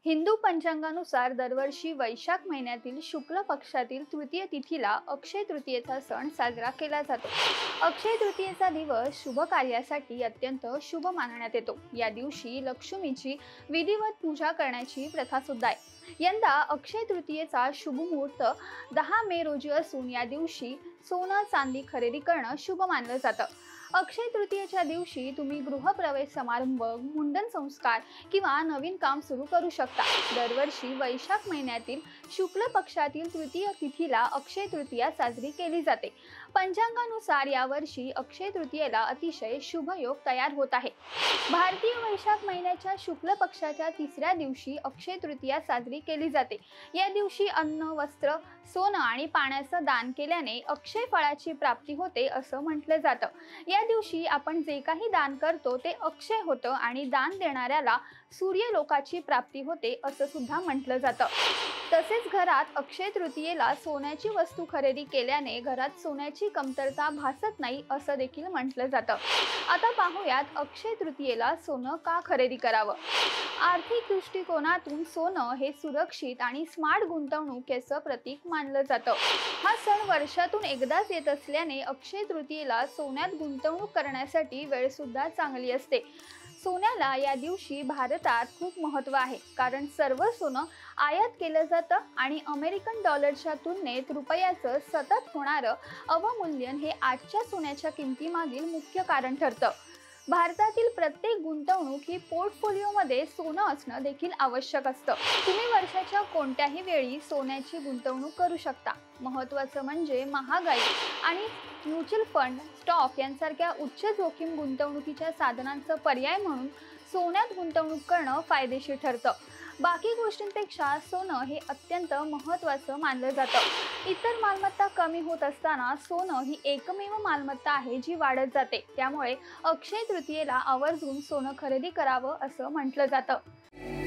हिंदू पंचांगानुसार दरवर्षी वैशाख महिन्यातील शुक्ल पक्षातील तृतीय तिथीला अक्षय तृतीयेचा सण साजरा केला जातो। अक्षय तृतीयेचा दिवस शुभ कार्यासाठी अत्यंत शुभ मानण्यात येतो। या दिवशी लक्ष्मीची विधिवत पूजा करण्याची प्रथा सुद्धा आहे। यंदा अक्षय तृतीयेचा शुभ मुहूर्त 10 मे रोजी असून या दिवशी सोनं चांदी खरेदी करणं शुभ मानलं जातं। अक्षय तृतीयेच्या दिवशी तुम्ही गृहप्रवेश समारंभ, मुंडन संस्कार किंवा नवीन काम सुरू करू शकता। दरवर्षी वैशाख महिन्यातील शुक्ल पक्षातील तृतीय तिथीला अक्षय तृतीया साजरी केली जाते। पंचांगानुसार यावर्षी अक्षय तृतीयेला अतिशय शुभ योग तयार होत आहे। भारतीय वैशाख महिन्याच्या शुक्ल पक्षाच्या तिसऱ्या दिवशी अक्षय तृतीया साजरी केली जाते। या दिवशी अन्न, वस्त्र, सोनं आणि पाण्याचं दान केल्याने अक्षय फळाची प्राप्ती होते असं म्हटलं जातं। या दिवशी आपण जे काही दान करतो ते अक्षय होतं आणि दान देणाऱ्याला सूर्यलोकाची प्राप्ती होते असं सुद्धा म्हटलं जातं। तसेच घरात अक्षय तृतीयेला सोन्याची वस्तू खरेदी केल्याने घरात सोन्याची कमतरता भासत नाही असं देखील म्हटलं जातं। आता पाहूयात अक्षय तृतीयेला सोनं का खरेदी करावं। आर्थिक दृष्टिकोनातून सोनं हे सुरक्षित आणि स्मार्ट गुंतवणुकीचं प्रतीक मानलं जातं। हा सण वर्षातून एकदाच येत असल्याने अक्षय तृतीयेला सोन्यात गुंतवणूक करण्यासाठी वेळ सुद्धा चांगली असते। सोन्याला या दिवशी भारतात खूप महत्त्व आहे, कारण सर्व सोनं आयात केलं जातं आणि अमेरिकन डॉलरच्या तुलनेत रुपयाचं सतत होणारं अवमूल्यन हे आजच्या सोन्याच्या किमतीमागील मुख्य कारण ठरतं। भारतातील प्रत्येक गुंतवणूक ही पोर्टफोलिओमध्ये सोनं असणं देखील आवश्यक असतं। तुम्ही वर्षाच्या कोणत्याही वेळी सोन्याची गुंतवणूक करू शकता। महत्त्वाचं म्हणजे महागाई आणि म्युच्युअल फंड, स्टॉक यांसारख्या उच्च जोखीम गुंतवणुकीच्या साधनांचा पर्याय म्हणून सोन्यात गुंतवणूक करणं फायदेशीर ठरतं। बाकी गोष्टींपेक्षा सोनं हे अत्यंत महत्त्वाचं मानलं जातं। इतर मालमत्ता कमी होत असताना सोनं ही एकमेव मालमत्ता आहे जी वाढत जाते। त्यामुळे अक्षय तृतीयेला आवर्जून सोनं खरेदी करावं असं म्हटलं जातं।